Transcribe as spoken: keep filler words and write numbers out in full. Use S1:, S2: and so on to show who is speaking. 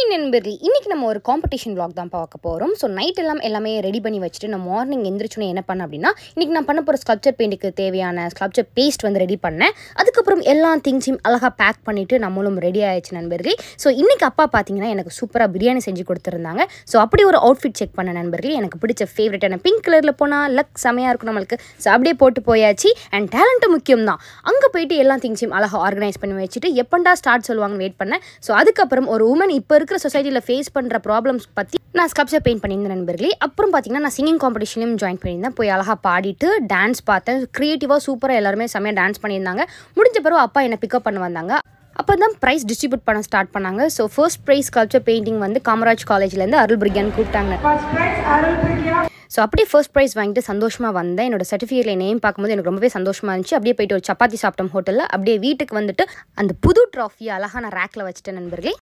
S1: நண்பர்களே, இன்னைக்கு நம்ம ஒரு காம்படிஷன் vlog தான் பார்க்க போறோம். ஸோ நைட் எல்லாம் எல்லாமே ரெடி பண்ணி வச்சுட்டு நான் மார்னிங் எந்திரிச்சோன்னே என்ன பண்ணேன் அப்படின்னா, இன்னைக்கு நான் பண்ண போகிற ஸ்கல்ப்சர் பெயிண்ட்டுக்கு தேவையான ஸ்கல்ப்சர் பேஸ்ட் வந்து ரெடி பண்ணேன். அதுக்கப்புறம் எல்லா திங்ஸையும் அழகாக பேக் பண்ணிவிட்டு நம்மளும் ரெடி ஆயிடுச்சு நண்பர்களே. ஸோ இன்னைக்கு அப்பா பார்த்தீங்கன்னா எனக்கு சூப்பராக பிரியாணி செஞ்சு கொடுத்துருந்தாங்க. ஸோ அப்படி ஒரு அவுட்ஃபிட் செக் பண்ண நண்பர்களே. எனக்கு பிடிச்ச ஃபேவரட்டான பிங்க் கலரில் போனால் லக் செமையாக இருக்கும் நம்மளுக்கு. ஸோ அப்படியே போட்டு போயாச்சு. அண்ட் டேலண்ட்டு முக்கியம் தான். அங்கே போயிட்டு எல்லா திங்ஸையும் அழகாக ஆர்கனைஸ் பண்ணி வச்சுட்டு எப்பண்டா ஸ்டார்ட் சொல்லுவாங்கன்னு வெயிட் பண்ணேன். ஸோ அதுக்கப்புறம் ஒரு உமன் இப்போ இருக்கிற சொசைட்டியில் ஃபேஸ் பண்ணுற ப்ராப்ளம்ஸ் பற்றி நான் ஸ்கல்ப்சர் பெயிண்ட் பண்ணியிருந்தேன் நண்பர்களே. அப்புறம் பார்த்தீங்கன்னா நான் சிங்கிங் காம்படிஷன்லையும் ஜாயின் பண்ணியிருந்தேன். போய் அழகாக பாடிட்டு டான்ஸ் பார்த்தேன். க்ரியேட்டிவாக சூப்பராக எல்லாருமே செம்மையாக டான்ஸ் பண்ணியிருந்தாங்க. முடிஞ்ச பிறகு அப்பா என்னை பிக்கப் பண்ண வந்தாங்க. அப்போ தான் ப்ரைஸ் டிஸ்ட்ரிபியூட் பண்ண ஸ்டார்ட் பண்ணாங்க. So first prize sculpture painting வந்து காமராஜ் காலேஜ்லேருந்து அருள் பிரியான்னு கூப்பிட்டாங்க. ஸோ அப்படியே ஃபர்ஸ்ட் ப்ரைஸ் வாங்கிட்டு சந்தோஷமாக வந்தேன். என்னோட சர்டிஃபிகேட்டில் நேம் பார்க்கும்போது எனக்கு ரொம்பவே சந்தோஷமாக இருந்துச்சு. அப்படியே போயிட்டு ஒரு சப்பாத்தி சாப்பிட்டோம் ஹோட்டலில். அப்படியே வீட்டுக்கு வந்துட்டு அந்த புது ட்ராஃபியை அழகாக நான் ரேக்கில் வச்சுட்டேன் நண்பர்களே.